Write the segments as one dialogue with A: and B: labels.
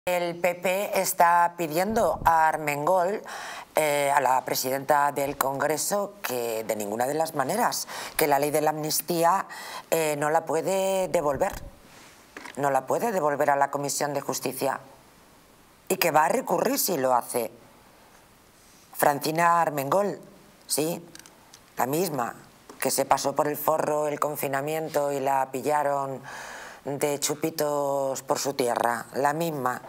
A: El PP está pidiendo a Armengol, a la presidenta del Congreso, que de ninguna de las maneras, que la ley de la amnistía no la puede devolver. No la puede devolver a la Comisión de Justicia. Y que va a recurrir si lo hace. Francina Armengol, sí, la misma, que se pasó por el forro el confinamiento y la pillaron de chupitos por su tierra, la misma.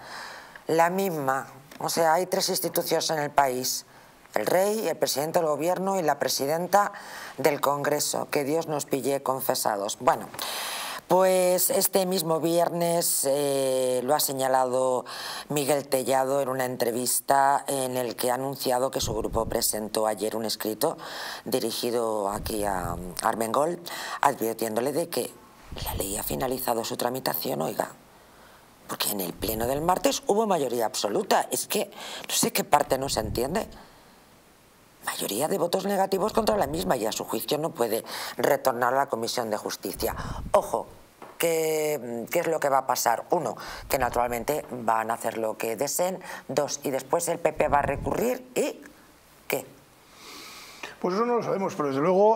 A: O sea, hay tres instituciones en el país: el rey, el presidente del gobierno y la presidenta del Congreso. Que Dios nos pille confesados. Bueno, pues este mismo viernes lo ha señalado Miguel Tellado en una entrevista en el que ha anunciado que su grupo presentó ayer un escrito dirigido aquí a Armengol, advirtiéndole de que la ley ha finalizado su tramitación, oiga, porque en el pleno del martes hubo mayoría absoluta. Es que no sé qué parte no se entiende. Mayoría de votos negativos contra la misma, y a su juicio no puede retornar a la Comisión de Justicia. Ojo, ¿qué es lo que va a pasar? Uno, que naturalmente van a hacer lo que deseen. Dos, y después el PP va a recurrir. ¿Y qué?
B: Pues eso no lo sabemos, pero desde luego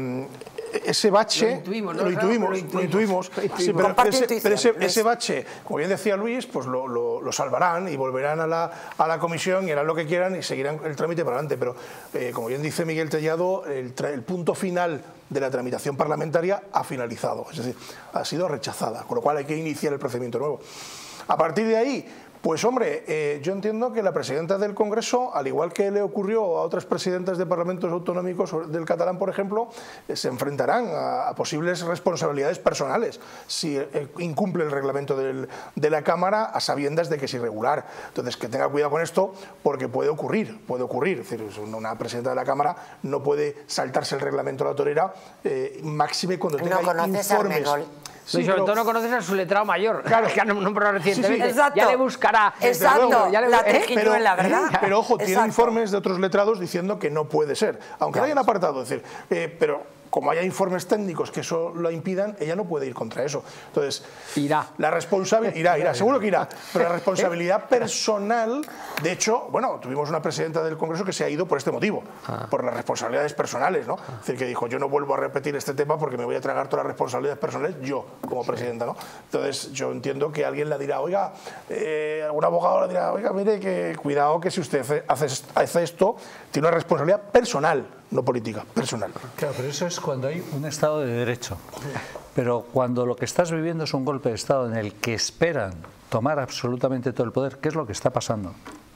B: ese bache lo intuimos. Sí, pero ese bache, como bien decía Luis, pues lo salvarán y volverán a la comisión y harán lo que quieran y seguirán el trámite para adelante. Pero como bien dice Miguel Tellado, el punto final de la tramitación parlamentaria ha finalizado, es decir, ha sido rechazada, con lo cual hay que iniciar el procedimiento nuevo. A partir de ahí, pues hombre, yo entiendo que la presidenta del Congreso, al igual que le ocurrió a otras presidentas de parlamentos autonómicos del catalán, por ejemplo, se enfrentarán a posibles responsabilidades personales si incumple el reglamento de la Cámara a sabiendas de que es irregular. Entonces, que tenga cuidado con esto, porque puede ocurrir. Es decir, una presidenta de la Cámara no puede saltarse el reglamento a la torera, máxime cuando tenga informes.
C: Sí, sobre todo no conoces a su letrado mayor, claro, que no recientemente,
A: sí.
C: ya le buscará.
A: Exacto, la tejinuela, ¿verdad?
B: Pero ojo, tiene informes de otros letrados diciendo que no puede ser, aunque lo hayan apartado, es decir, pero como haya informes técnicos que eso lo impidan, ella no puede ir contra eso. Entonces, la responsabilidad, irá, seguro que irá, pero la responsabilidad personal, de hecho, bueno, tuvimos una presidenta del Congreso que se ha ido por este motivo, por las responsabilidades personales, ¿no? Es decir, que dijo, yo no vuelvo a repetir este tema porque me voy a tragar todas las responsabilidades personales yo, como presidenta, ¿no? Entonces, yo entiendo que alguien le dirá, oiga, algún abogado le dirá, oiga, mire, que cuidado que si usted hace esto, tiene una responsabilidad personal, no política, personal.
D: Claro, pero eso es cuando hay un Estado de Derecho. Pero cuando lo que estás viviendo es un golpe de Estado en el que esperan tomar absolutamente todo el poder, ¿qué es lo que está pasando?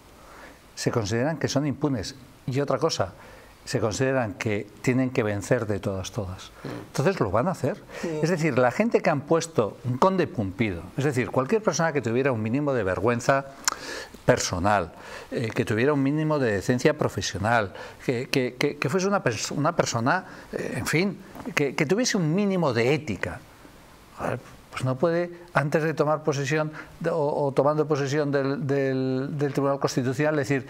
D: Se consideran que son impunes. Y otra cosa, se consideran que tienen que vencer de todas. Entonces lo van a hacer. Es decir, la gente que han puesto un conde Pumpido, es decir, cualquier persona que tuviera un mínimo de vergüenza personal, que tuviera un mínimo de decencia profesional, que fuese una persona, en fin, que tuviese un mínimo de ética, pues no puede, antes de tomar posesión o tomando posesión del Tribunal Constitucional, decir: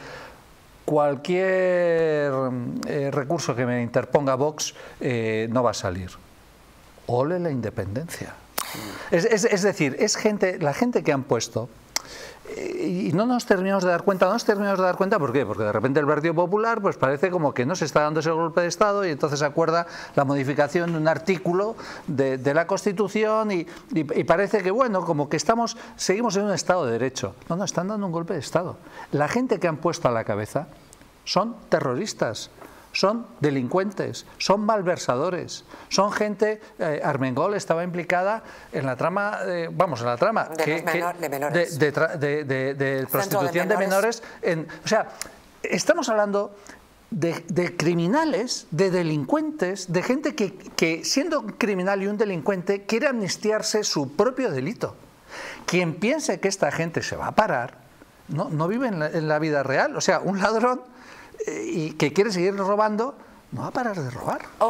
D: cualquier recurso que me interponga Vox no va a salir. Ole la independencia. Es decir, es la gente que han puesto, y no nos terminamos de dar cuenta. ¿Por qué? Porque de repente el Partido Popular pues parece como que no se está dando ese golpe de Estado, y entonces acuerda la modificación de un artículo de la Constitución y parece que, bueno, como que seguimos en un Estado de Derecho. No, están dando un golpe de Estado. La gente que han puesto a la cabeza son terroristas, son delincuentes, son malversadores, son gente. Armengol estaba implicada en la trama, de prostitución de menores. O sea, estamos hablando de criminales, de delincuentes, de gente que siendo un criminal y un delincuente quiere amnistiarse su propio delito. Quien piense que esta gente se va a parar no vive en la vida real. O sea, un ladrón y que quiere seguir robando no va a parar de robar.